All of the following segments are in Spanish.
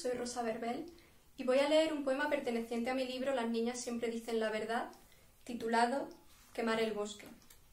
soy Rosa Verbel y voy a leer un poema perteneciente a mi libro Las niñas siempre dicen la verdad, titulado Quemar el bosque.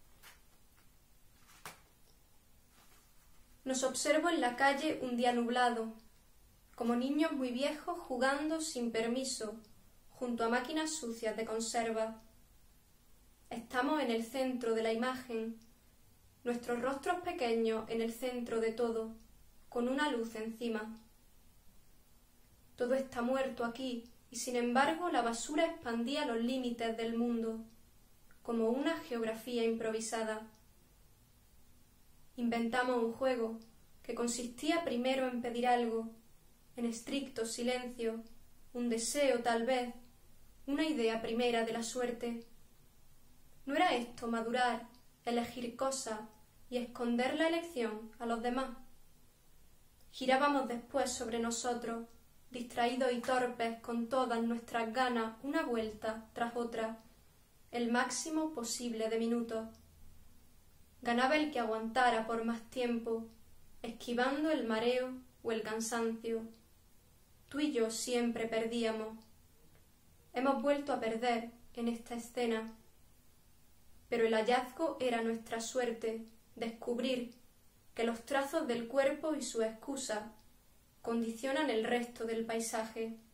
Nos observo en la calle un día nublado, como niños muy viejos jugando sin permiso, junto a máquinas sucias de conserva. Estamos en el centro de la imagen, nuestros rostros pequeños en el centro de todo, con una luz encima. Todo está muerto aquí y sin embargo la basura expandía los límites del mundo, como una geografía improvisada. Inventamos un juego que consistía primero en pedir algo, en estricto silencio, un deseo tal vez, una idea primera de la suerte. ¿No era esto madurar, elegir cosas y esconder la elección a los demás? Girábamos después sobre nosotros, distraídos y torpes con todas nuestras ganas, una vuelta tras otra, el máximo posible de minutos. Ganaba el que aguantara por más tiempo, esquivando el mareo o el cansancio. Tú y yo siempre perdíamos. Hemos vuelto a perder en esta escena. Pero el hallazgo era nuestra suerte, descubrir que los trazos del cuerpo y sus excusas condicionan el resto del paisaje.